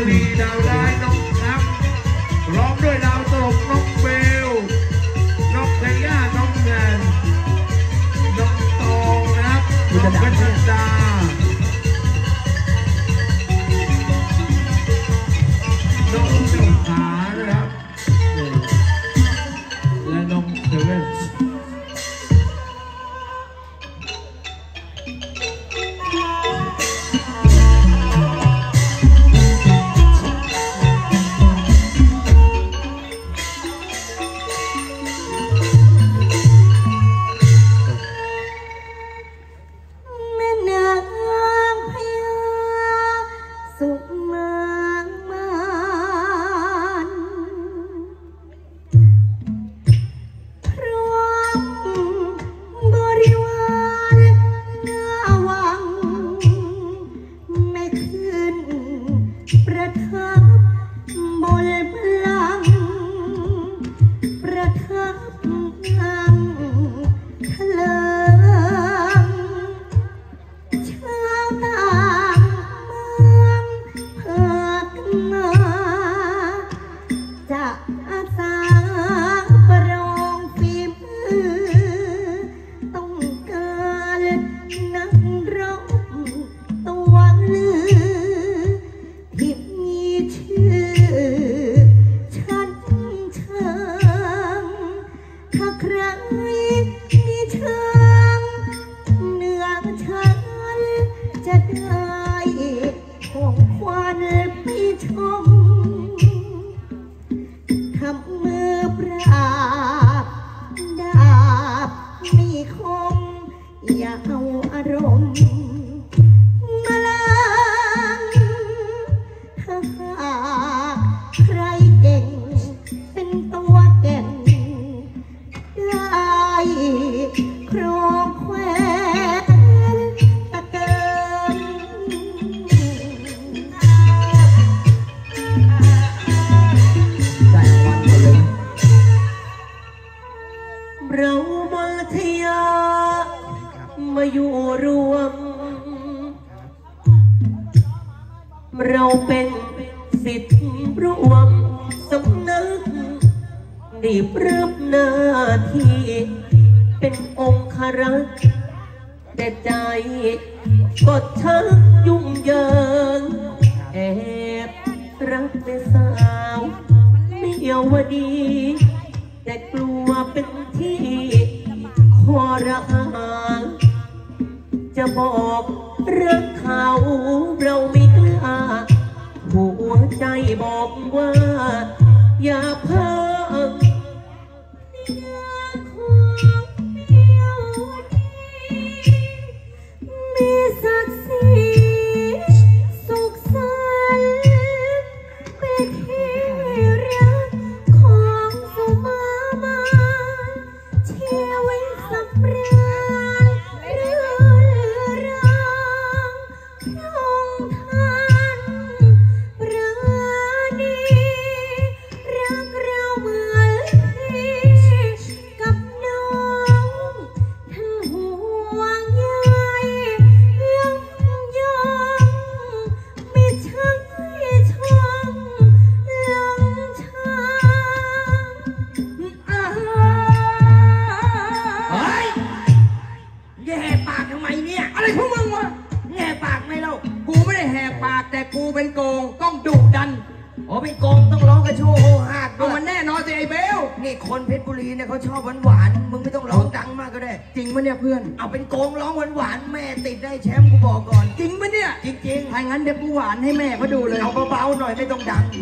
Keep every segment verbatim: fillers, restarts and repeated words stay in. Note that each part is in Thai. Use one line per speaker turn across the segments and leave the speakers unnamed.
ลีดาวร้ายน้องน้ำร้องด้วยดาวตลกน้องเบลน้องเทย่าน้องแนนน้องตองนะครับน้องเพชรดาน้องเจ้าขานะครับและน้องเซเว่น
เราเป็นสิทธิ์ร่วมสำนักได้รับหน้าที่เป็นองค์ครักษ์แต่ใจก็ชักยุ่งเหยิงแอบรักแต่สาวไม่เยาวดีแต่กลัวเป็นที่คอระอาจะบอกรักเขาเราไม่กล้าหัวใจบอกว่าอย่าเพ้อมีศักดิ์ศรีสุขสันต์เป็นที่รักของสุมามาชีวิตสับเรือ
แต่กูเป็นโกงต้องดุดันอ๋อเป็นโกงต้องร้องกระโชว์โหหากด้วยมันแน่นอนสิไอ้เบลนี่คนเพชรบุรีเนี่ยเขาชอบหวานหวานมึงไม่ต้องร้องดังมากก็ได้จริงปะเนี่ยเพื่อนเอาเป็นโกงร้องหวานหวานแม่ติดได้แชมป์กูบอกก่อนจริงปะเนี่ยจริงๆถ้างั้นเดี๋ยวกูหวานให้แม่เขาดูเลยเอาเบาๆหน่อยไม่ต้องดัง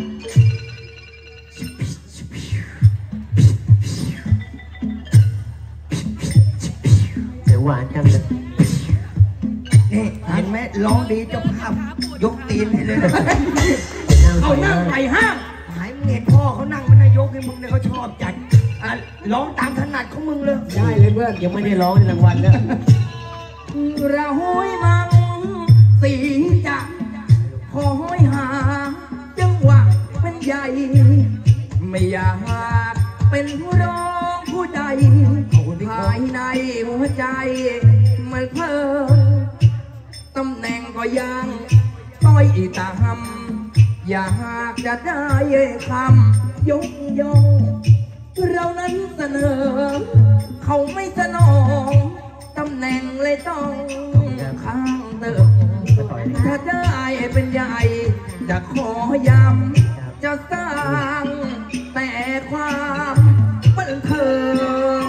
เดี๋ยวหวานจังเลย
นี่เห็นไหมร้องดีเจ้าภาพยกตีนให้เลยเขานั่งไปห้างหายเงียบพ่อเขานั่งมันนายกให้มึงเนี่ยเขาชอบจัดร้องตามถนัดของมึงเลย
ได้เลยเพื่อนยังไม่ได้ร้องในรางวัลเลย
เราห้อยมังสีจะคอยหาจังหวะเป็นใหญ่ไม่อยากเป็นผู้ร้องผู้ใดภายในหัวใจมันเพิ่มตำแหน่งก็ยังต้อยตามอยากจะได้คำยกย่องเรานั้นเสนอ เขาไม่สนองตำแหน่งเลยต้องข้างเติมถ้าได้เป็นใหญ่จะขอย้ำจะสร้างแต่ความบันเทิง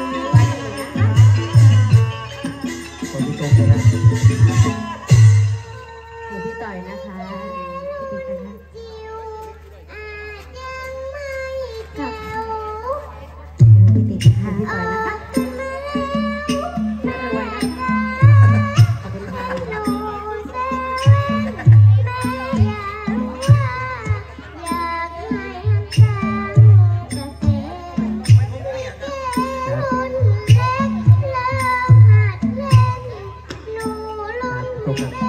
คนที่ตรงเลยนะ
ของพี่ต่อยนะคะพี่ติ๊กนะคะกับเขาพี่ติ๊กค่ะพี่ต่อยนะคะรวยนะขอบคุณค่ะ
ตรงกัน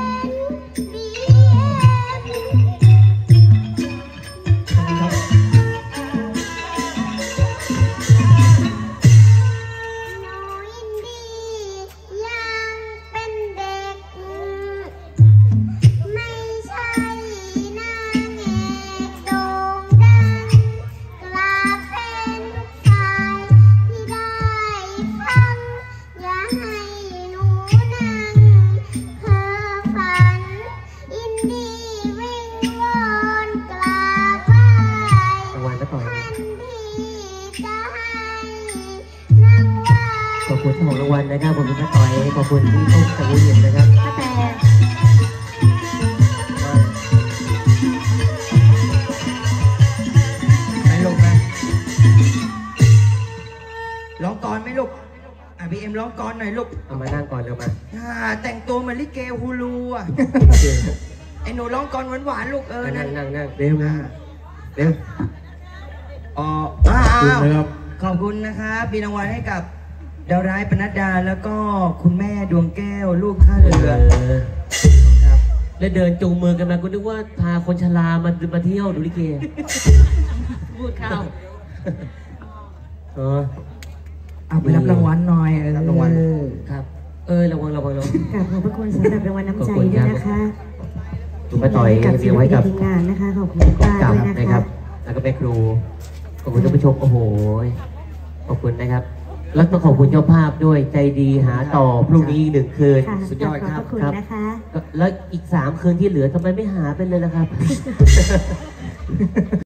ขอบคุณของรางวัลนะครับขอบคุณน้าต่อยขอบคุณที่ต้องสังเวียนนะครับแต่
ไหนลูกนะร้องกรไหมลูกอ่ะพี่เอ็มร้องกรหน่อยลูก
เอามานั่งก่อนเร็วมา
อ่าแต่งตัวเหมือนลิเกฮูลูอ่ะไอ้หนูร้องกรหวานๆลูกเออ
นั่
นั่
ง
น
นั่งนั่งเร็วนะเร็ว
อ๋ออ้า
ขอบคุณ
ว
นะครับ
ขอบคุณนะครับมีรางวัลให้กับดาวร้ายปนัดดาแล้วก็คุณแม่ดวงแก้วลูกท่าเรือครับ
แล้วเดินจูงมือกันมากูนึกว่าพาคนชรามามาเที่ยวดูลิเกพูดข้าวเออ
เอาไปรับรางวัลหน่อยเออรับรางวัล
ครับ เออระวังระวังระวัง
กราบขอบพระคุณสำหรับรางวัลน้ำใจด้วยนะคะ
คุณป้าต่อย
กับศิ
เรีย
ล
งไว้
ปิน
กับ
ทีมงานนะคะขอบคุณป้า
กับ
ด้วยนะ
นะค
คะ
รับ แล้วก็แม่ครูขอบคุณท่านผู้ชมโอ้โหขอบคุณนะครับ แล้วต้องขอบคุณเจ้าภาพด้วยใจดีหาต่อพรุ่งนี้อีกหนึ่งคืน
ค่ะ
สุดยอดครับ
ขอบคุณ
ครับ
นะคะ
แล้วอีกสามคืนที่เหลือทำไมไม่หาไปเลยล่ะครับ